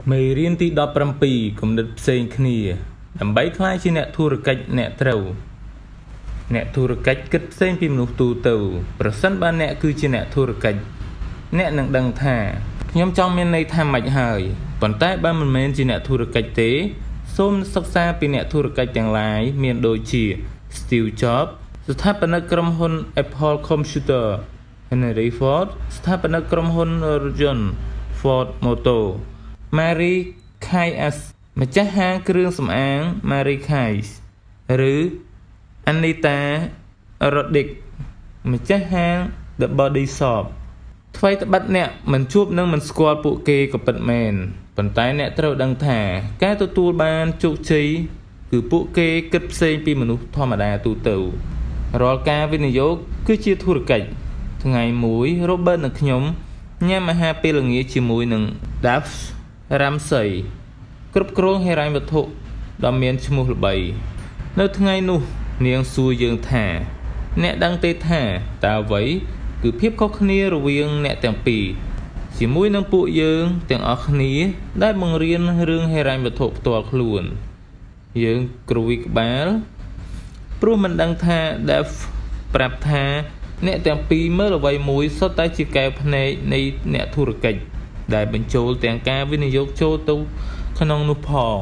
មេរៀនទី17គំនិតផ្សេងគ្នាដើម្បីក្លាយជាអ្នកធុរកិច្ចអ្នកត្រូវអ្នកធុរកិច្ចគិតផ្សេងពីមនុស្សទូទៅប្រសិនបើអ្នកគឺជាអ្នកធុរកិច្ចអ្នកនឹងដឹងថាខ្ញុំចង់មានន័យថាម៉េចហើយប៉ុន្តែបើមិនមែនជាអ្នកធុរកិច្ចទេសូមសិក្សាពីអ្នកធុរកិច្ចទាំងឡាយមានដូចជា Steve Jobs ស្ថាបនិកក្រុមហ៊ុន Apple Computer Henry Ford ស្ថាបនិកក្រុមហ៊ុនរថយន្ត Ford Motor Marie Callas ម្ចាស់ហាងគ្រឿងសម្អាង Marie Callas ឬ Anita Roddick ម្ចាស់ហាង The Body Shop ថ្វីត្បិតអ្នកមិនជួបនឹងមិនស្គាល់ពួកគេក៏ពិតមែនប៉ុន្តែអ្នកត្រូវដឹងថាការទទួលបានជោគជ័យគឺពួកគេគិតផ្សេងពីមនុស្សធម្មតាទូទៅរាល់ការវិនិយោគគឺជាធុរកិច្ចថ្ងៃមួយ Robert និងខ្ញុំញ៉ាំអាហារពេលល្ងាចជាមួយនឹង Dave Ramsey គ្រប់គ្រងហិរញ្ញវត្ថុដ៏មានឈ្មោះល្បីនៅថ្ងៃនោះនាងសួរយើងថាអ្នកដឹងទេថាតើអ្វីគឺភាពខុសគ្នារវាងអ្នកទាំងពីរជាមួយនឹងពួកយើងទាំងអស់គ្នាដែលបង្រៀនរឿងហិរញ្ញវត្ថុផ្ទាល់ខ្លួនយើងគ្រវីក្បាលព្រោះមិនដឹងថា Dave ប្រាប់ថាអ្នកទាំងពីរមើលអ្វីមួយសុទ្ធតែជាកែវភ្នែកនៃអ្នកធុរកិច្ចដែលបញ្ចូលទាំងការវិនិយោគចូលទៅក្នុងនោះផង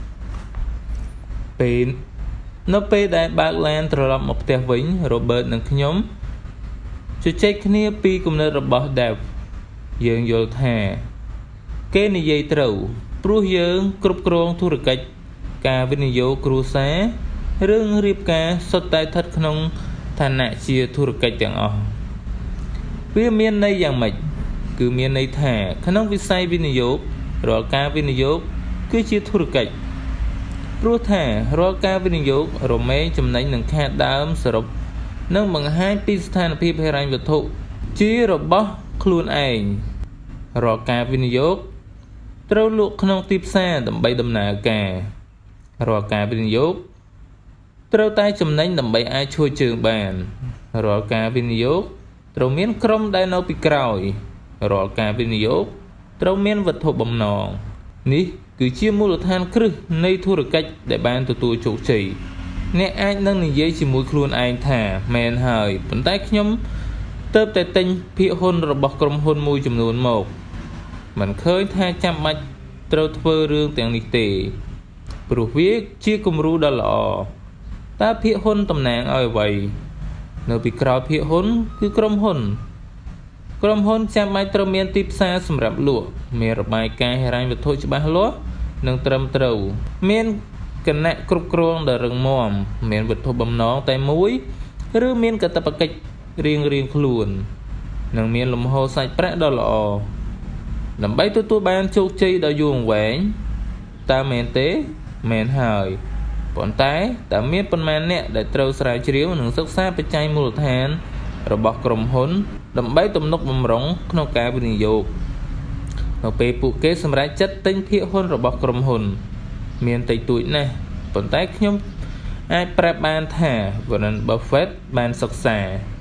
នៅពេលដែលបើកឡានត្រឡប់មកផ្ទះវិញ Robert និងខ្ញុំជជែកគ្នាពីគំនិតរបស់ Dave យើងយល់ថាគេនិយាយត្រូវព្រោះយើងគ្រប់គ្រងធុរកិច្ចការវិនិយោគគ្រួសាររឿងរៀបការសុទ្ធតែស្ថិតក្នុងឋានៈជាធុរកិច្ចទាំងអស់វាមានន័យយ៉ាងម៉េចគឺមានន័យថាក្នុងវិស័យវិនិយោគរាល់ការវិនិយោគគឺជាធុរកិច្ចព្រោះថារាល់ការវិនិយោគរមែងចំណេញនឹងខាតដើមសរុបនិងបង្ហាញពីស្ថានភាពហិរញ្ញវត្ថុជារបស់ខ្លួនឯងរាល់ការវិនិយោគត្រូវលក់ក្នុងទីផ្សារដើម្បីដំណើរការរាល់ការវិនិយោគត្រូវតែចំណេញដើម្បីអាចឈរជើងបានរាល់ការវិនិយោគត្រូវមានក្រុមដែលនៅពីក្រោយរាល់ការវិនិយោគត្រូវមានវត្ថុបំណងនេះគឺជាមូលដ្ឋានគ្រឹះនៃធុរកិច្ចដែលបានទទួលជោគជ័យអ្នកអាចនឹងនិយាយជាមួយខ្លួនឯងថាមែនហើយប៉ុន្តែខ្ញុំទើបតែទិញភាគហ៊ុនរបស់ក្រុមហ៊ុនមួយចំនួនមកមិនឃើញថាចាំបាច់ត្រូវធ្វើរឿងទាំងនេះទេព្រោះវាជាគំរូដ៏ល្អតើភាគហ៊ុនតំណាងឲ្យអ្វីនៅពីក្រោយភាគហ៊ុនគឺក្រុមហ៊ុនចាំបាច់ត្រូវមានទីផ្សារសម្រាប់លក់មានរបាយការណ៍ហិរញ្ញវត្ថុច្បាស់លាស់និងត្រឹមត្រូវមានគណៈគ្រប់គ្រងដ៏រឹងមាំមានវត្ថុបំណងតែមួយឬមានកាតព្វកិច្ចរៀងៗខ្លួននិងមានលំហូរសាច់ប្រាក់ដ៏ល្អដើម្បីទទួលបានជោគជ័យដ៏យូរអង្វែងតើមែនទេមែនហើយប៉ុន្តែតើមានប៉ុន្មានអ្នកដែលត្រូវស្រាវជ្រាវនិងសិក្សាបច្ច័យមូលដ្ឋានរបស់ក្រុមហ៊ុនដើម្បីទំនុកបម្រុងក្នុងការវិនិយោគនៅពេលពួកគេសម្រេចចិត្តទិញភាគហ៊ុនរបស់ក្រុមហ៊ុនមានតិចតួចណាស់ប៉ុន្តែខ្ញុំអាចប្រាប់បានថា Warren Buffett បានសិក្សា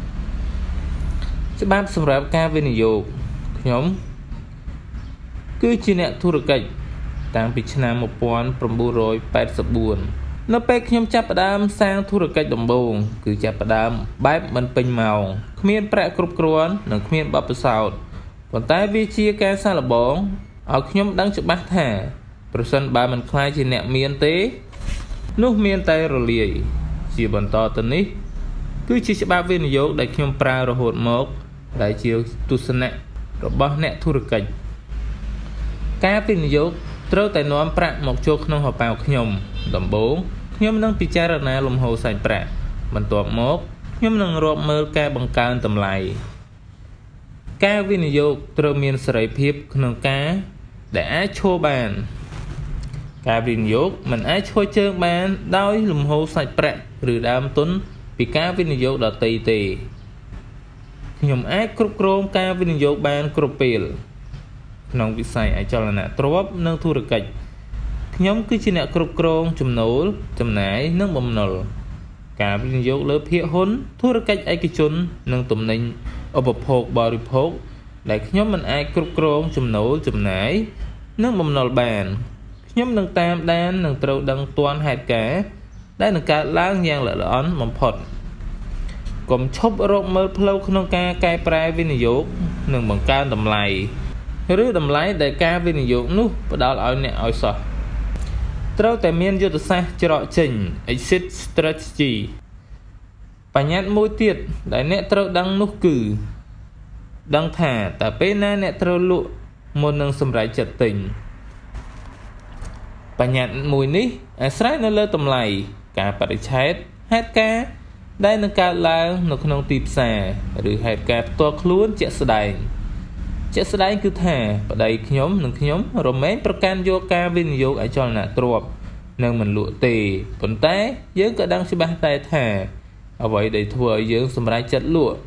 ច្បាប់សម្រាប់ការវិនិយោគខ្ញុំគឺជាអ្នកធុរកិច្ចតាំងពីឆ្នាំ1984នៅពេលខ្ញុំចាប់ផ្ដើមសាងធុរកិច្ចដំបូងគឺចាប់ផ្ដើមបែបមិនពេញម៉ោងគ្មានប្រាក់គ្រប់គ្រាន់និងគ្មានបទពិសោធន៍ប៉ុន្តែវាជាការសាកល្បងឲ្យខ្ញុំដឹងច្បាស់ថាប្រសិនបើមិនខ្លាចជាអ្នកមានទេនោះមានតែរលាយជាបន្តទៅនេះគឺជាច្បាប់វិនិយោគដែលខ្ញុំប្រើរហូតមកដែលជាទស្សនៈរបស់អ្នកធុរកិច្ចការវិនិយោគត្រូវតែនាំប្រាក់មកចូលក្នុងហោប៉ៅខ្ញុំដំបូងខ្ញុំនឹងពិចារណាលំហូរសាច់ប្រាក់បន្ទាប់មកខ្ញុំនឹងរាប់មើលការបង្កើនតម្លៃការវិនិយោគត្រូវមានសេរីភាពក្នុងការដែលអាចឈរបានការវិនិយោគមិនអាចឈរជើងបានដោយលំហូរសាច់ប្រាក់ឬដើមទុនពីការវិនិយោគដទៃទេខ្ញុំអាចគ្រប់គ្រងការវិនិយោគបានគ្រប់ពេលក្នុងវិស័យអចលនទ្រព្យនិងធុរកិច្ចខ្ញុំគឺជាអ្នកគ្រប់គ្រងចំណូលចំណាយនិងបំណុលការវិនិយោគលើភាគហ៊ុនធុរកិច្ចឯកជននិងទំនិញឧបភោគបរិភោគដែលខ្ញុំមិនអាចគ្រប់គ្រងចំណូលចំណាយនឹងបំណុលបានខ្ញុំនឹងតាមដាននឹងត្រូវដឹងទាន់ហេតុការណ៍ដែលនឹងកើតឡើងយ៉ាងល្អិតល្អន់បំផុតកុំឈប់រកមើលផ្លូវក្នុងការកែប្រែវិនិយោគនិងបង្កើនតម្លៃឬតម្លៃដែលការវិនិយោគនោះផ្ដល់ឲ្យអ្នកឲ្យសោះត្រូវតែមានយុទ្ធសាស្ត្រច្រកចេញ exit strategy បញ្ញត្តិមួយទៀតដែលអ្នកត្រូវដឹងនោះគឺដឹងថាតើពេលណាអ្នកត្រូវលក់មុននឹងសម្រេចចិត្តទិញបញ្ញត្តិមួយនេះអាស្រ័យនៅលើតម្លៃការបរិច្ឆេទហេតុការណ៍ដែលនឹងកើតឡើងនៅក្នុងទីផ្សារឬហេតុការណ៍ផ្ទាល់ខ្លួនជាក់ស្ដែងគឺថាប្តីខ្ញុំនិងខ្ញុំរមែងប្រកាន់យកការវិនិយោគអចលនទ្រព្យនឹងមិនលក់ទេប៉ុន្តែយើងក៏ដឹងច្បាស់តែថាអ្វីដែលធ្វើឲ្យយើងសម្រេចចិត្តលក់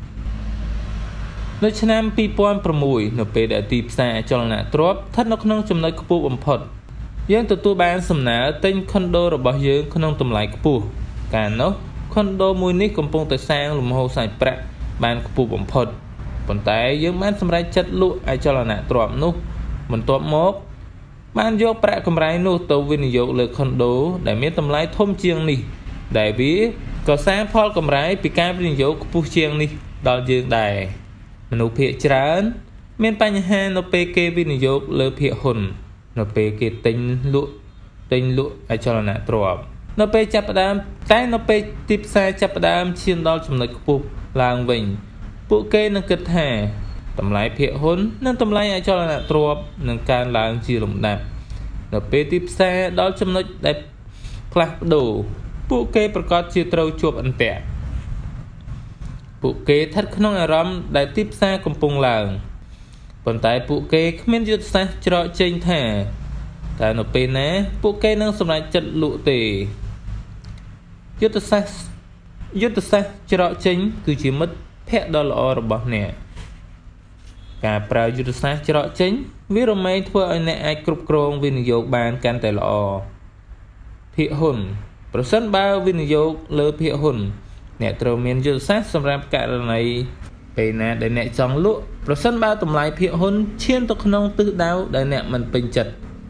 នៅឆ្នាំ2006នៅពេលដែលទីផ្សារអចលនទ្រព្យស្ថិតនៅក្នុងចំណុចខ្ពស់បំផុតយើងទទួលបានសំណើទិញខុនដូរបស់យើងក្នុងតម្លៃខ្ពស់កាលនោះខុនដូមួយនេះកំពុងតែសាងលំហូរសាច់ប្រាក់បានខ្ពស់បំផុតប៉ុន្តែយើងបានសម្រេចចិត្តលក់អចលនទ្រព្យនោះបន្ទាប់មកបានយកប្រាក់កម្រៃនោះទៅវិនិយោគលើខុនដូដែលមានតម្លៃធំជាងនេះដែលវាក៏សាងផលកម្រៃពីការវិនិយោគខ្ពស់ជាងនេះដល់យើងដែរមនុស្សភាគច្រើនមានបញ្ហានៅពេលគេវិនិយោគលើភាគហ៊ុននៅពេលគេទិញលក់អចលនទ្រព្យនៅពេលចាប់ផ្ដើមតែនៅពេលទីផ្សារចាប់ផ្ដើមឈានដល់ចំណុចខ្ពស់ឡើងវិញពួកគេនឹងគិតថាតម្លៃភាគហ៊ុននិងតម្លៃអចលនទ្រព្យនឹងកើនឡើងជាលំដាប់នៅពេលទីផ្សារដល់ចំណុចដែលផ្លាស់ប្ដូរពួកគេប្រកាសជាត្រូវជាប់អន្ទាក់ពួកគេស្ថិតក្នុងអារម្មណ៍ដែលទីផ្សារកំពុងឡើងប៉ុន្តែពួកគេគ្មានយុទ្ធសាស្ត្រច្រកចេញថាតែនៅពេលណាពួកគេនឹងសម្រេចចិត្តលក់ទេយុទ្ធសាស្ត្រច្រកចេញគឺជាមិត្តភក្តិដ៏ល្អរបស់អ្នកការប្រើយុទ្ធសាស្ត្រច្រកចេញវារមែងធ្វើឲ្យអ្នកអាចគ្រប់គ្រងវិនិយោគបានកាន់តែល្អភាគហ៊ុនប្រសិនបើវិនិយោគលើភាគហ៊ុនអ្នកត្រូវមានយុទ្ធសាស្ត្រសម្រាប់ករណីពេលណាដែលអ្នកចង់លក់ប្រសិនបើតម្លៃភាគហ៊ុនឈានទៅក្នុងទិសដៅដែលអ្នកមិនពេញចិត្ត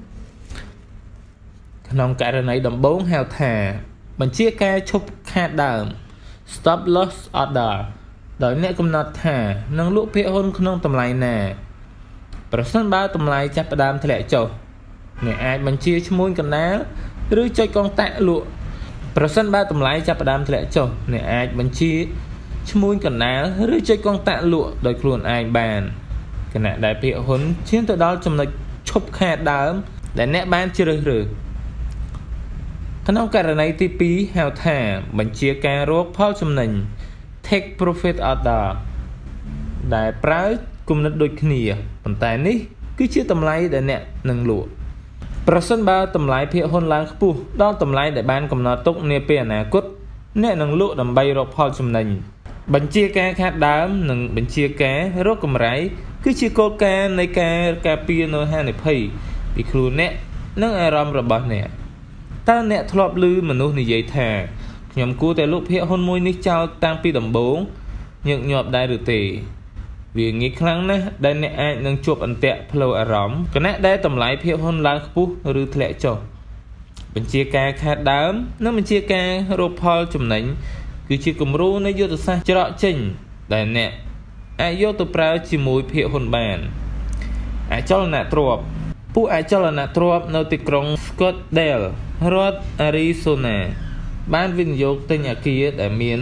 ក្នុងករណីដំបូងហៅថាបញ្ជាការឈប់ខាតដើម stop loss order ដោយអ្នកកំណត់ថានឹងលក់ភាគហ៊ុនក្នុងតម្លៃណាប្រសិនបើតម្លៃចាប់ផ្ដើមធ្លាក់ចុះអ្នកអាចបញ្ជាឈ្មួញកណ្ដាលឬចុចកងតាក់លក់ប្រសិនបើតម្លៃចាប់ផ្ដើមធ្លាក់ចុះអ្នកអាចបញ្ជាឈ្មួញកណ្ដាលឬចុចកងតាក់លក់ដោយខ្លួនឯងបានខណៈដែលភាគហ៊ុនឈានទៅដល់ចំណុចឈប់ខាតដើមដែលអ្នកបានជ្រើសរើសក្នុងករណីទី2ហៅថាបញ្ជាការរកផលចំណេញ take profit order ដែលប្រើគំនិតដូចគ្នាប៉ុន្តែនេះគឺជាតម្លៃដែលអ្នកនឹងលក់ប្រសិនបើតម្លៃភាគហ៊ុនឡើងខ្ពស់ដល់តម្លៃដែលបានកំណត់ទុកនាពេលអនាគតអ្នកនឹងលក់ដើម្បីរកផលចំណេញបញ្ជាការខាតដើមនិងបញ្ជាការរកកម្រៃគឺជាគោលការណ៍នៃការការពារនូវហានិភ័យពីខ្លួនអ្នកនិងអារម្មណ៍របស់អ្នកតើអ្នកធ្លាប់ឮមនុស្សនិយាយថាខ្ញុំគួរតែលក់ភាគហ៊ុនមួយនេះចោលតាំងពីដំបូងញឹកញាប់ដែរឬទេវាងាយខ្លាំងណាស់ដែលអ្នកអាចនឹងជាប់អន្ទាក់ផ្លូវអារម្មណ៍ខណៈដែលតម្លៃភាគហ៊ុនឡើងខ្ពស់ឬធ្លាក់ចុះបញ្ជាការខាតដើមនិងបញ្ជាការរកផលចំណេញគឺជាគំរូនៃយុទ្ធសាស្ត្រច្រកចេញដែលអ្នកអាចយកទៅប្រើជាមួយភាគហ៊ុនបានអចលនទ្រព្យពួកអចលនទ្រព្យនៅទីក្រុង Scottsdale រដ្ឋ Arizona បានវិនិយោគទិញអគារដែលមាន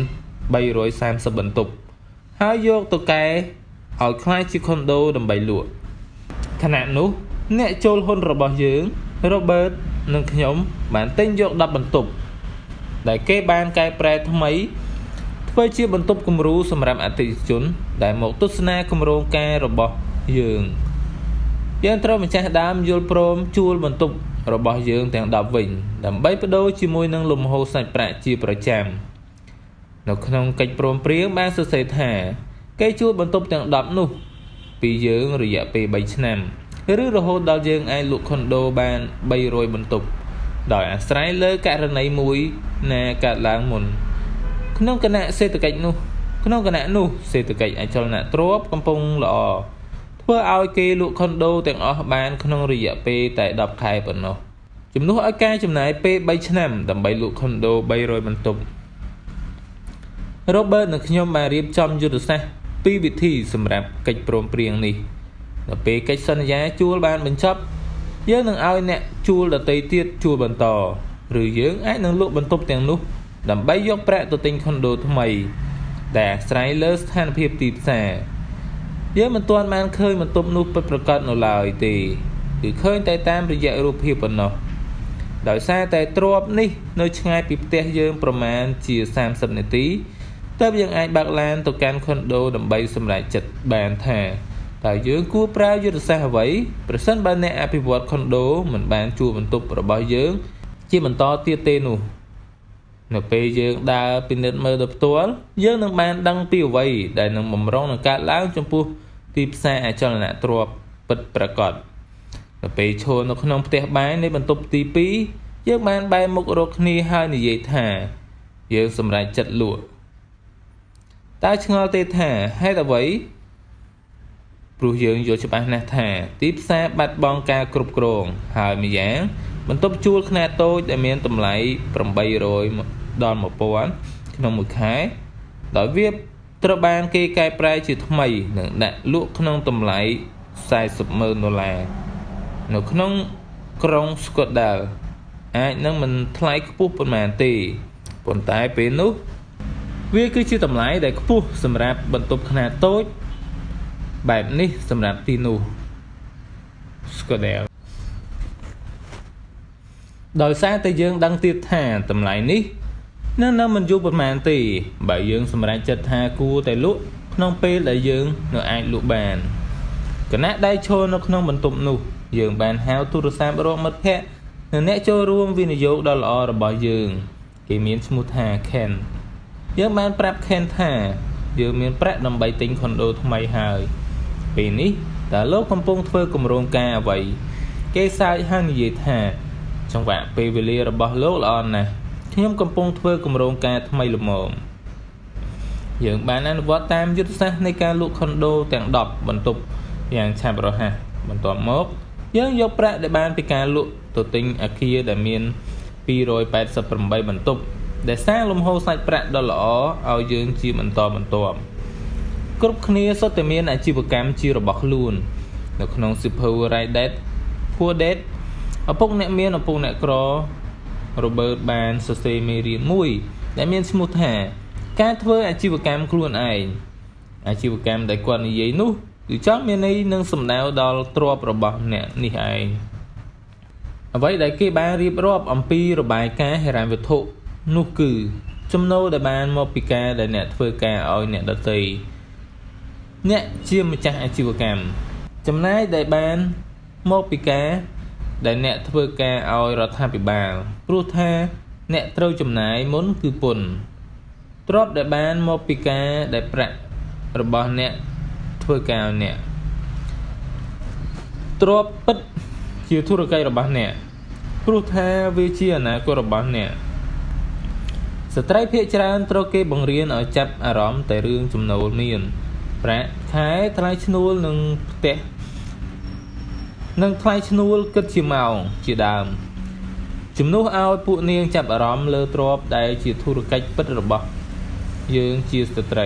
330បន្ទប់ហើយយកទៅកែឲ្យក្លាយជាខុនដូដើម្បីលក់ខណៈនោះអ្នកចូលហ៊ុនរបស់យើង Robert និងខ្ញុំបានទិញយក10បន្ទប់ដែលគេបានកែប្រែថ្មីធ្វើជាបន្ទប់គំរូសម្រាប់អតិថិជនដែលមកទស្សនាគម្រោងការរបស់យើងត្រូវម្ចាស់ដើមយល់ព្រមជួលបន្ទប់របស់យើងទាំង10វិញដើម្បីបដូរជាមួយនឹងលំហូរសាច់ប្រាក់ជាប្រចាំនៅក្នុងកិច្ចព្រមព្រៀងបានសរសេរថាគេជួលបន្ទប់ទាំង10នោះពីយើងរយៈពេល3ឆ្នាំឬរហូតដល់យើងអាចលក់ខុនដូបាន300បន្ទប់ដោយអាស្រ័យលើករណីមួយណាកើតឡើងមុនក្នុងគណៈនោះសេដ្ឋកិច្ចអចលនទ្រព្យកំពុងល្អធ្វើឲ្យគេលក់ខុនដូទាំងអស់បានក្នុងរយៈពេលតែ10ខែប៉ុណ្ណោះជំនួសឲ្យការចំណាយពេល3ឆ្នាំដើម្បីលក់ខុនដូ300បន្ទប់ Robert និងខ្ញុំបានរៀបចំយុទ្ធសាស្ត្រ2វិធីសម្រាប់កិច្ចព្រមព្រៀងនេះដល់ពេលកិច្ចសន្យាជួលបានបញ្ចប់យើងនឹងឲ្យអ្នកជួលដទៃទៀតជួលបន្តឬយើងអាចនឹងលក់បន្ទប់ទាំងនោះដើម្បីយកប្រាក់ទៅទិញខុនដូថ្មីដែលអាស្រ័យលើស្ថានភាពទីផ្សារយើងមិនទាន់បានឃើញបន្ទប់នោះពិតប្រាកដនៅឡើយទេគឺឃើញតែតាមរយៈរូបភាពប៉ុណ្ណោះដោយសារតែទ្រព្យនេះនៅឆ្ងាយពីផ្ទះយើងប្រមាណជា30នាទីតើយើងអាចបើកឡានទៅកាន់ខុនដូដើម្បីសម្រេចចិត្តបានថាតើយើងគួរប្រើយុទ្ធសាស្ត្រអ្វីប្រសិនបើអ្នកអភិវឌ្ឍខុនដូមិនបានជួលបន្ទប់របស់យើងជាបន្តទៀតទេនោះនៅពេលយើងដើរពិនិត្យមើលដោយផ្ទាល់យើងនឹងបានដឹងពីអ្វីដែលនឹងបំរុងនឹងកើតឡើងចំពោះទីផ្សារអចលនទ្រព្យពិតប្រាកដនៅពេលឈរនៅក្នុងផ្ទះបាយនៃបន្ទប់ទី2យើងបានបែរមុខរកគ្នាហើយនិយាយថាយើងសម្រេចចិត្តលក់តើឆ្ងល់ទេថាហេតុអ្វីព្រោះយើងយល់ច្បាស់ណាស់ថាទីផ្សារបាត់បង់ការគ្រប់គ្រងហើយម្យ៉ាងបន្ទប់ជួលខ្នាតតូចដែលមានតម្លៃ800ដល់1000ក្នុងមួយខែដោយវាត្រូវបានគេកែប្រែជាថ្មីនិងដាក់លក់ក្នុងតម្លៃ$40,000នៅក្នុងក្រុង Scottsdale អាចនឹងមិនថ្លៃខ្ពស់ប៉ុន្មានទេប៉ុន្តែពេលនោះវាគឺជាតម្លៃដែលខ្ពស់សម្រាប់បន្ទប់ខ្នាតតូចបែបនេះសម្រាប់ទីនោះ Scottsdale ដោយសារតែយើងដឹងទៀតថាតម្លៃនេះនៅមិនយូរប៉ុន្មានទេបើយើងសម្រេចចិត្តថាគួរតែលក់ក្នុងពេលដែលយើងនៅអាចលក់បានគណៈដែលឈរនៅក្នុងបន្ទប់នោះយើងបានហៅទូរស័ព្ទរកមិត្តភ័ក្តិនិងអ្នកចូលរួមវិនិយោគដ៏ល្អរបស់យើងគេមានឈ្មោះថា Ken យើងបានប្រាប់ Ken ថាយើងមានប្រាក់ដើម្បីទិញខុនដូថ្មីហើយពេលនេះតើលោកកំពុងធ្វើគម្រោងការអ្វីគេសើចហើយនិយាយថាចង្វាក់ពេលវេលារបស់លោកល្អណាស់ខ្ញុំកំពុងធ្វើគម្រោងការថ្មីល្មមយើងបានអនុវត្តតាមយុទ្ធសាស្ត្រនៃការលក់ខុនដូទាំង10បន្ទប់យ៉ាងឆាប់រហ័សបន្ទាប់មកយើងយកប្រាក់ដែលបានពីការលក់ទៅទិញអគារដែលមាន288បន្ទប់ដែលសាងលំហូរសាច់ប្រាក់ដ៏ល្អឲ្យយើងជាបន្តបន្ទាប់គ្រប់គ្នាសុទ្ធតែមានអាជីវកម្មជារបស់ខ្លួននៅក្នុងសៀវភៅ Rich Dad Poor Dad ឪពុកអ្នកមានឪពុកអ្នកក្រ Robert បានសរសេរមេរៀនមួយដែលមានឈ្មោះថាការធ្វើអាជីវកម្មខ្លួនឯងអាជីវកម្មដែលគាត់និយាយនោះគឺចង់មានន័យនឹងសំដៅដល់ទ្រព្យរបស់អ្នកនេះឯងអ្វីដែលគេបានរៀបរាប់អំពីរបាយការណ៍ហិរញ្ញវត្ថុនោះគឺចំណូលដែលបានមកពីការដែលអ្នកធ្វើការឲ្យអ្នកដទៃអ្នកជាម្ចាស់អាជីវកម្មចំណាយដែលបានមកពីការដែលអ្នកធ្វើការឲ្យរដ្ឋាភិបាលព្រោះថាអ្នកត្រូវចំណាយមុនគឺពន្ធទ្រព្យដែលបានមកពីការដែលប្រាក់របស់អ្នកធ្វើការឲ្យអ្នកទ្រព្យពិតជាធុរកិច្ចរបស់អ្នកព្រោះថាវាជាអនាគតរបស់អ្នកស្ត្រីភាគច្រើនត្រូវគេបង្រៀនឲ្យចាប់អារម្មណ៍តែរឿងចំណូលមានប្រាក់ខែថ្លៃឈ្នួលនិងផ្ទះនិងថ្លៃឈ្នួលគិតជាម៉ោងជាដើមជំនួសឲ្យពួកនាងចាប់អារម្មណ៍លើទ្រព្យដែលជាធុរកិច្ចពិតរបស់យើងជាស្ត្រី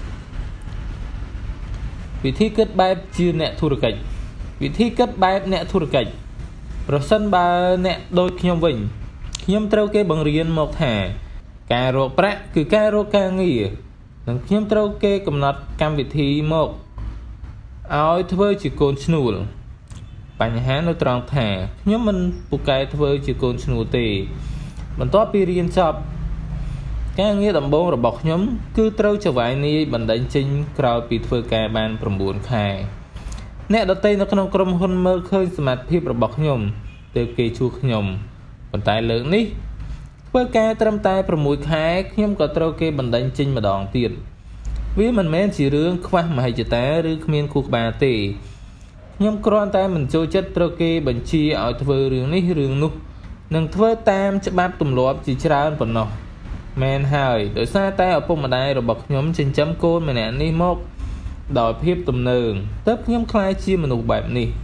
វិធីគិតបែបជាអ្នកធុរកិច្ចវិធីគិតបែបអ្នកធុរកិច្ចប្រសិនបើអ្នកដូចខ្ញុំវិញខ្ញុំត្រូវគេបង្រៀនមកថាការរកប្រាក់គឺការរកការងារនិងខ្ញុំត្រូវគេកំណត់កម្មវិធីមកឲ្យធ្វើជាកូនឈ្នួលបញ្ហានៅត្រង់ថាខ្ញុំមិនពូកែធ្វើជាកូនឈ្នួលទេបន្ទាប់ពីរៀនចប់ការងារដំបូងរបស់ខ្ញុំគឺត្រូវចវាយនាយបណ្ដេញចេញក្រោយពីធ្វើការបាន9ខែអ្នកដទៃនៅក្នុងក្រុមហ៊ុនមើលឃើញសមត្ថភាពរបស់ខ្ញុំទើបគេជួខ្ញុំប៉ុន្តែលើកនេះធ្វើការត្រឹមតែ6ខែខ្ញុំក៏ត្រូវគេបណ្ដេញចេញម្ដងទៀតវាមិនមែនជារឿងខ្វះមហិច្ឆតាឬគ្មានគូក្បាលទេខ្ញុំគ្រាន់តែមិនចូលចិត្តត្រូវគេបញ្ជាឲ្យធ្វើរឿងនេះរឿងនោះនិងធ្វើតាមច្បាប់ទម្លាប់ជាច្រើនប៉ុណ្ណោះមែនហើយដោយសារតែឪពុកម្ដាយរបស់ខ្ញុំចិញ្ចឹមកូនម្នាក់នេះមកដោយភាពទំនើងទើបខ្ញុំខ្លាចជាមនុស្សបែបនេះ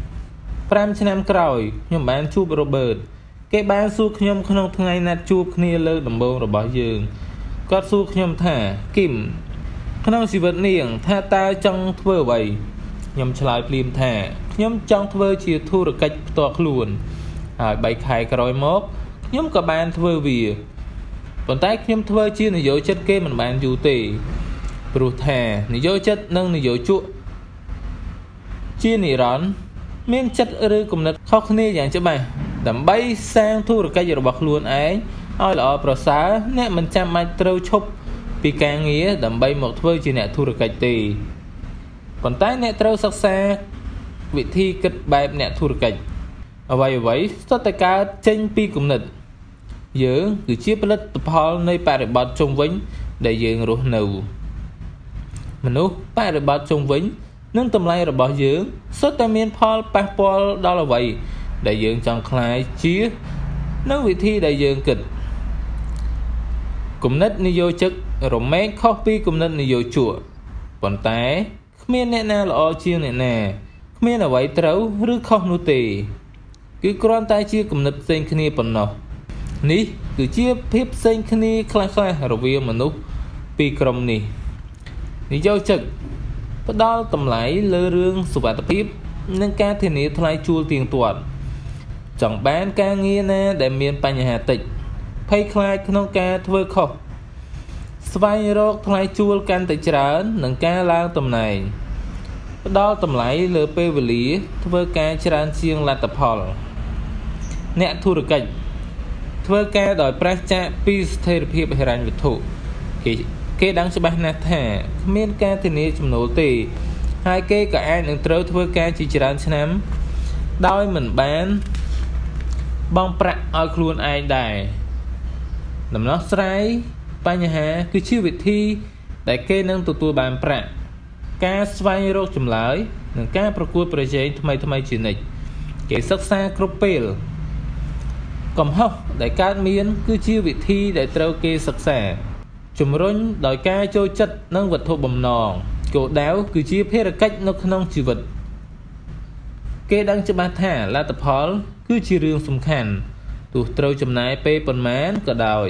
5ឆ្នាំក្រោយខ្ញុំបានជួប Robert គេបានសួរខ្ញុំក្នុងថ្ងៃណាត់ជួបគ្នាលើកដំបូងរបស់យើងគាត់សួរខ្ញុំថា Kim ក្នុងជីវិតនាងថាតើចង់ធ្វើអ្វីខ្ញុំឆ្លើយភ្លាមថាខ្ញុំចង់ធ្វើជាធុរកិច្ចផ្ទាល់ខ្លួនហើយ3ខែក្រោយមកខ្ញុំក៏បានធ្វើវាប៉ុន្តែខ្ញុំធ្វើជានយោជិតគេមិនបានយូរទេព្រោះថានយោជិតនិងនយោជកជានិរន្តរ៍មានចិត្តឬគំនិតខុសគ្នាយ៉ាងច្បាស់ដើម្បីសាងធុរកិច្ចរបស់ខ្លួនឯងឲ្យល្អប្រសើរអ្នកមិនចាំបាច់ត្រូវឈប់ពីការងារដើម្បីមកធ្វើជាអ្នកធុរកិច្ចទេប៉ុន្តែអ្នកត្រូវសិក្សាវិធីគិតបែបអ្នកធុរកិច្ចអ្វីស្ទើរតែកើតចេញពីគំនិតយើងគឺជាផលិតផលនៃបរិបទជុំវិញដែលយើងរស់នៅមនុស្សបរិបទជុំវិញនិងតម្លៃរបស់យើងសុទ្ធតែមានផលប៉ះពាល់ដល់អ្វីដែលយើងចង់ខ្លាយជានិងវិធីដែលយើងគិតគំនិតនយោជិករមែងខុសពីគំនិតនយោជកប៉ុន្តែគ្មានអ្នកណាល្អជាងអ្នកណាគ្មានអ្វីត្រូវឬខុសនោះទេគឺគ្រាន់តែជាគំនិតផ្សេងគ្នាប៉ុណ្ណោះនេះគឺជាភាពផ្សេងគ្នាខ្លះៗរវាងមនុស្សពីរក្រុមនេះនយោជិកផ្ដល់តម្លៃលើរឿងសុវត្ថិភាពនិងការធានាថ្លៃជួលទៀងទាត់ចង់បានការងារណាដែលមានបញ្ហាតិចភ័យខ្លាចក្នុងការធ្វើខុសស្វែងរកថ្លៃជួលកាន់តែច្រើននិងការឡើងតំណែងផ្ដល់តម្លៃលើពេលវេលាធ្វើការច្រើនជាងលទ្ធផលអ្នកធុរកិច្ចធ្វើការដោយប្រាសចាកពីស្ថិរភាពហិរញ្ញវត្ថុគេដឹងច្បាស់ណាស់ថាគ្មានការធានាចំណូលទេហើយគេក៏អាចនឹងត្រូវធ្វើការជាច្រើនឆ្នាំដោយមិនបានបង់ប្រាក់ឲ្យខ្លួនឯងដែរដំណោះស្រាយបញ្ហាគឺជាវិធីដែលគេនឹងទទួលបានប្រាក់ការស្វែងរកចម្លើយនិងការប្រកួតប្រជែងថ្មីជានិច្ចគេសិក្សាគ្រប់ពេលកំហុសដែលកើតមានគឺជាវិធីដែលត្រូវគេសិក្សាជំរុញដោយការចូលចិត្តនិងវត្ថុបំណងគោលដៅគឺជាភារកិច្ចនៅក្នុងជីវិតគេដឹងច្បាស់ថាលទ្ធផលគឺជារឿងសំខាន់ទោះត្រូវចំណាយពេលប៉ុន្មានក៏ដោយ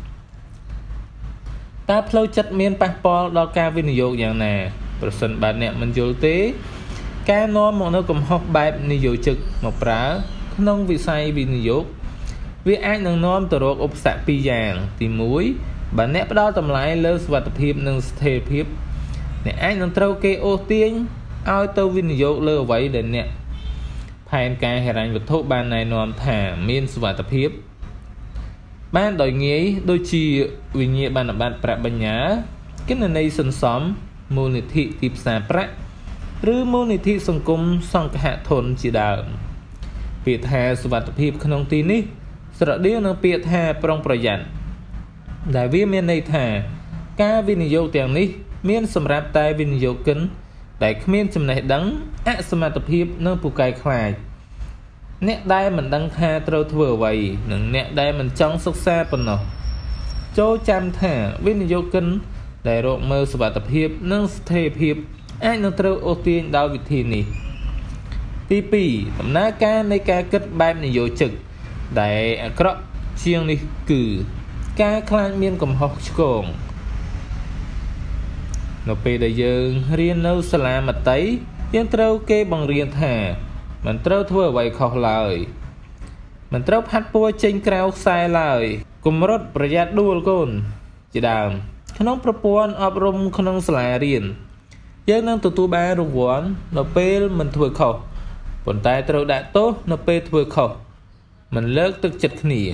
តើផ្លូវចិត្តមានប៉ះពាល់ដល់ការវិនិយោគយ៉ាងណាប្រសិនបើអ្នកមិនយល់ទេការនាំមកនៅកំហុសបែបនយោជិកមកប្រើក្នុងវិស័យវិនិយោគវាអាចនឹងនាំទៅរកឧបសគ្គពីរយ៉ាងទី1បើអ្នកផ្ដល់តម្លៃលើសុវត្ថិភាពនិងស្ថិរភាពអ្នកអាចនឹងត្រូវគេអូសទាញឲ្យទៅវិនិយោគលើអ្វីដែលអ្នកផែនការហិរញ្ញវត្ថុបានណែនាំថាមានសុវត្ថិភាពបានដោយងាយដូចជាវិញ្ញាបនបត្រប្រាក់បញ្ញើគណនីសន្សំមូលនិធិទីផ្សារប្រាក់ឬមូលនិធិសង្គមសង្ឃធនជាដើមពាក្យថាសុវត្ថិភាពក្នុងទីនេះស្រដៀងនឹងពាក្យថាប្រុងប្រយ័ត្នដែលវាមានន័យថាការវិនិយោគទាំងនេះមានសម្រាប់តែវិនិយោគិនដែលគ្មានចំណេះដឹងអសមត្ថភាពនិងពូកែខ្លាចអ្នកដែលមិនដឹងថាត្រូវធ្វើអ្វីនិងអ្នកដែលមិនចង់សិក្សាប៉ុណ្ណោះចូលចាំថាវិនិយោគិនដែលរកមើលសុវត្ថិភាពនិងស្ថិរភាពអាចនឹងត្រូវអូសទាញដោយវិធីនេះទី2ដំណើរការនៃការគិតបែបនយោជិកដែលអាក្រក់ជាងនេះគឺការខ្លាចមានកំហុសឆ្គងនៅពេលដែលយើងរៀននៅសាលាមត្តេយ្យយើងត្រូវគេបង្រៀនថាមិនត្រូវធ្វើអ្វីខុសឡើយមិនត្រូវផាត់ពណ៌ចេញក្រៅខ្សែឡើយកុំរត់ប្រយ័ត្នដួលកូនជាដើមក្នុងប្រព័ន្ធអប់រំក្នុងសាលារៀនយើងនឹងទទួលបានរង្វាន់នៅពេលមិនធ្វើខុសប៉ុន្តែត្រូវដាក់ទោសនៅពេលធ្វើខុសមិនលើកទឹកចិត្តគ្នា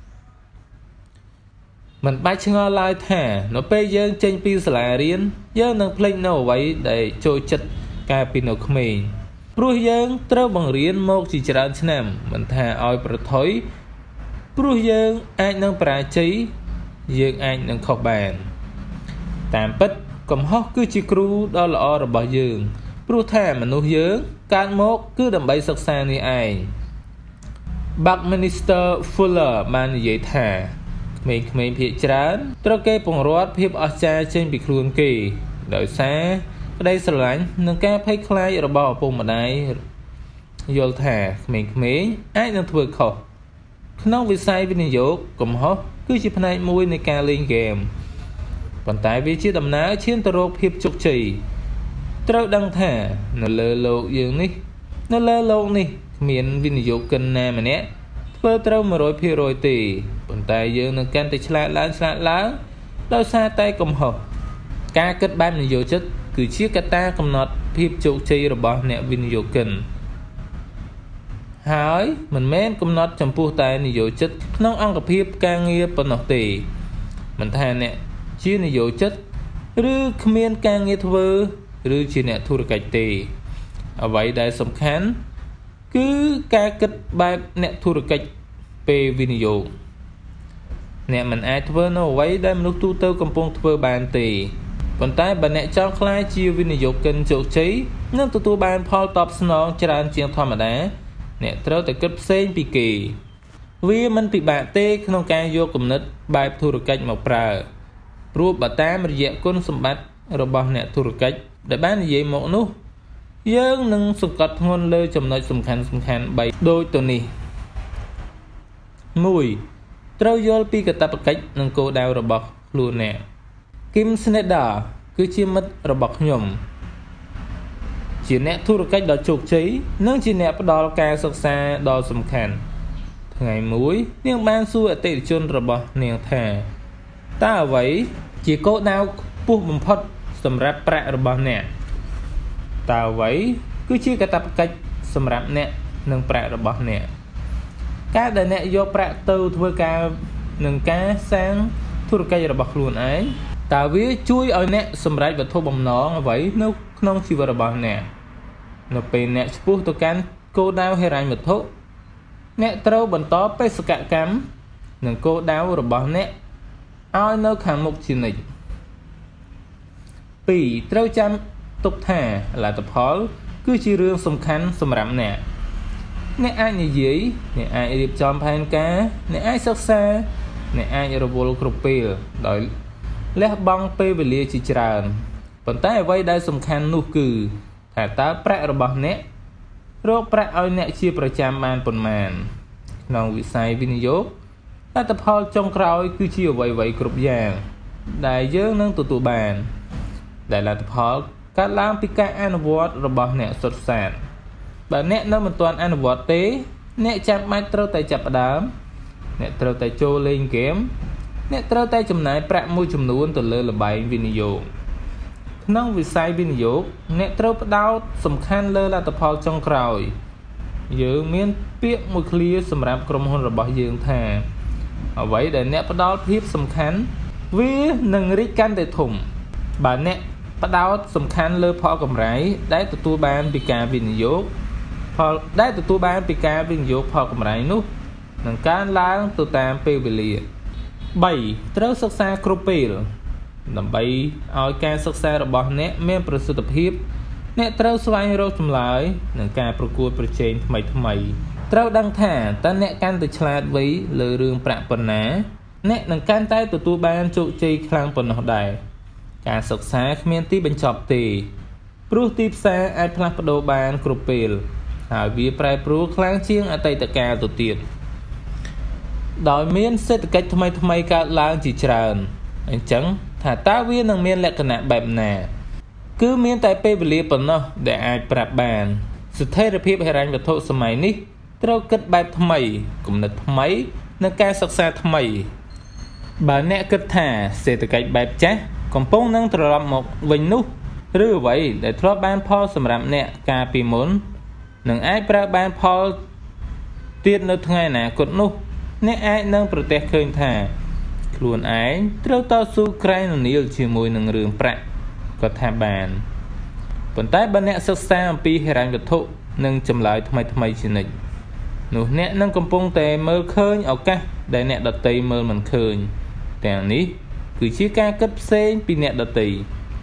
មិនបាច់ឆ្ងល់ឡើយថានៅពេលយើងចេញពីសាលារៀនយើងនឹងភ្លេចនៅអ្វីដែលចូលចិត្តកាលពីនៅក្មេងព្រោះយើងត្រូវបង្រៀនមកជាច្រើនឆ្នាំមិនថាឲ្យប្រថុយព្រោះយើងអាចនឹងបរាជ័យយើងអាចនឹងខុសបានតាមពិតកំហុសគឺជាគ្រូដ៏ល្អរបស់យើងព្រោះថាមនុស្សយើងកើតមកគឺដើម្បីសិក្សានេះឯង Buckminster Fuller បាននិយាយថាក្មេងៗភាគច្រើនត្រូវគេពង្រត់ភាពអស្ចារ្យចេញពីខ្លួនគេដោយសារក្តីស្រឡាញ់និងការភ័យខ្លាចរបស់ឪពុកម្ដាយយល់ថាក្មេងៗអាចនឹងធ្វើខុសក្នុងវិស័យវិនិយោគកំហុសគឺជាផ្នែកមួយនៃការលេងហ្គេមប៉ុន្តែវាជាដំណើរឈានទៅរកភាពជោគជ័យត្រូវដឹងថានៅលើលោកនេះគ្មានវិនិយោគិនណាម្នាក់ធ្វើត្រូវ 100% ទេប៉ុន្តែយើងនឹងកាន់តែឆ្លាតឡើងដោយសារតែកំហុសការគិតបែបនយោជិតគឺជាកត្តាកំណត់ភាពជោគជ័យរបស់អ្នកវិនិយោគិនហើយមិនមែនកំណត់ចំពោះតែនយោជិតក្នុងអង្គភាពការងារប៉ុណ្ណោះទេមិនថាអ្នកជានយោជិតឬគ្មានការងារធ្វើឬជាអ្នកធុរកិច្ចទេអ្វីដែលសំខាន់គឺការគិតបែបអ្នកធុរកិច្ចពេលវិនិយោគអ្នកមិនអាចធ្វើនៅអ្វីដែលមនុស្សទូទៅកំពុងធ្វើបានទេប៉ុន្តែបើអ្នកចង់ក្លាយជាវិនិយោគិនជោគជ័យនិងទទួលបានផលតបស្នងច្រើនជាងធម្មតាអ្នកត្រូវតែគិតផ្សេងពីគេវាមិនពិបាកទេក្នុងការយកគំនិតបែបធុរកិច្ចមកប្រើព្រោះបើតាមរយៈគុណសម្បត្តិរបស់អ្នកធុរកិច្ចដែលបាននិយាយមកនោះយើងនឹងសង្កត់ធ្ងន់លើចំណុចសំខាន់3ដូចទៅនេះ 1. ត្រូវយល់ពីកាតព្វកិច្ចនិងគោលដៅរបស់ខ្លួនអ្នក Kim Snyder គឺជាមិត្តរបស់ខ្ញុំជាអ្នកធុរកិច្ចដ៏ជោគជ័យនិងជាអ្នកផ្ដល់ការសិក្សាដ៏សំខាន់ថ្ងៃមួយនាងបានសួរអតិថិជនរបស់នាងថាតើអ្វីជាគោលដៅខ្ពស់បំផុតសម្រាប់ប្រាក់របស់អ្នកតើអ្វីគឺជាកាតព្វកិច្ចសម្រាប់អ្នកនិងប្រាក់របស់អ្នកការដែលអ្នកយកប្រាក់ទៅធ្វើការនឹងការសាងធុរកិច្ចរបស់ខ្លួនឯងតើវាជួយឲ្យអ្នកសម្រេចវត្ថុបំណងអ្វីនៅក្នុងជីវិតរបស់អ្នកនៅពេលអ្នកឆ្ពោះទៅកាន់គោលដៅហិរញ្ញវត្ថុអ្នកត្រូវបន្តបេសកកម្មនិងគោលដៅរបស់អ្នកឲ្យនៅខាងមុខជានិច្ច 2. ត្រូវចាំទុកថាលទ្ធផលគឺជារឿងសំខាន់សម្រាប់អ្នកអាចនិយាយអ្នកអាចរៀបចំផែនការអ្នកអាចសិក្សាអ្នកអាចរវល់គ្រប់ពេលដោយលះបង់ពេលវេលាជាច្រើនប៉ុន្តែអ្វីដែលសំខាន់នោះគឺថាតើប្រាក់របស់អ្នករកប្រាក់ឲ្យអ្នកជាប្រចាំបានប៉ុន្មានក្នុងវិស័យវិនិយោគលទ្ធផលចុងក្រោយគឺជាអ្វីៗគ្រប់យ៉ាងដែលយើងនឹងទទួលបានដែលលទ្ធផលកើតឡើងពីការអនុវត្តរបស់អ្នកសុទ្ធសាធបើអ្នកនៅមិនទាន់អនុវត្តទេអ្នកចាំបាច់ត្រូវតែចាប់ផ្ដើមអ្នកត្រូវតែចូលលេងហ្គេមអ្នកត្រូវតែចំណាយប្រាក់មួយចំនួនទៅលើល្បែងវិនិយោគក្នុងវិស័យវិនិយោគអ្នកត្រូវផ្ដោតសំខាន់លើលទ្ធផលចុងក្រោយយើងមានពាក្យមួយឃ្លាសម្រាប់ក្រុមហ៊ុនរបស់យើងថាអ្វីដែលអ្នកផ្ដោតភាពសំខាន់វានឹងរីកកាន់តែធំបើអ្នកផ្ដោតសំខាន់លើផលកម្រៃដែលទទួលបានពីការវិនិយោគផលកម្រៃនោះនឹងកើនឡើងទៅតាមពេលវេលា 3. ត្រូវសិក្សាគ្រប់ពេលដើម្បីឲ្យការសិក្សារបស់អ្នកមានប្រសិទ្ធភាពអ្នកត្រូវស្វែងរកចម្លើយនិងការប្រកួតប្រជែងថ្មីត្រូវដឹងថាតើអ្នកកាន់តែឆ្លាតវៃលើរឿងប្រាក់ប៉ុណ្ណាអ្នកនឹងកាន់តែទទួលបានជោគជ័យខ្លាំងប៉ុណ្ណោះដែរការសិក្សាគ្មានទីបញ្ចប់ទេព្រោះទីផ្សារអាចផ្លាស់ប្ដូរបានគ្រប់ពេលហើយវាប្រែប្រួលខ្លាំងជាងអតីតកាលទៅទៀតដោយមានសេដ្ឋកិច្ចថ្មីកើតឡើងជាច្រើនអញ្ចឹងថាតើវានឹងមានលក្ខណៈបែបណាគឺមានតែពេលវេលាប៉ុណ្ណោះដែលអាចប្រាប់បានស្ថិរភាពហិរញ្ញវត្ថុសម័យនេះត្រូវគិតបែបថ្មីគំនិតថ្មីនិងការសិក្សាថ្មីបើអ្នកគិតថាសេដ្ឋកិច្ចបែបចាស់កំពុងនឹងត្រឡប់មកវិញនោះឬអ្វីដែលធ្លាប់បានផលសម្រាប់អ្នកកាលពីមុននឹងអាចប្រើបានផលទៀតនៅថ្ងៃអនាគតនោះអ្នកអាចនឹងប្រទះឃើញថាខ្លួនឯងត្រូវតស៊ូក្រែងននៀលជាមួយនឹងរឿងប្រាក់ក៏ថាបានប៉ុន្តែបើអ្នកសិក្សាអំពីហិរញ្ញវត្ថុនិងចម្លើយថ្មីជានិច្ចនោះអ្នកនឹងកំពុងតែមើលឃើញឱកាសដែលអ្នកដទៃមើលមិនឃើញទាំងនេះគឺជាការគិតផ្សេងពីអ្នកដទៃ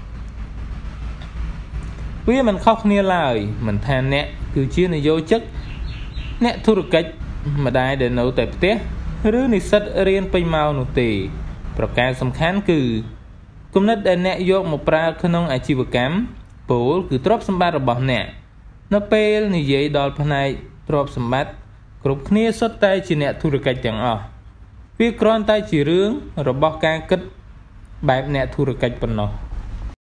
វាមិនខុសគ្នាឡើយមិនថាអ្នកគឺជានយោជិកអ្នកធុរកិច្ចម្ដាយដែលនៅតែផ្ទះឬនិស្សិតរៀនពេញម៉ោងនោះទេប្រការសំខាន់គឺគំនិតដែលអ្នកយកមកប្រើក្នុងអាជីវកម្មពលគឺទ្រព្យសម្បត្តិរបស់អ្នកនៅពេលនិយាយដល់ផ្នែកទ្រព្យសម្បត្តិគ្រប់គ្នាសុទ្ធតែជាអ្នកធុរកិច្ចទាំងអស់វាគ្រាន់តែជារឿងរបស់ការគិតបែបអ្នកធុរកិច្ចប៉ុណ្ណោះ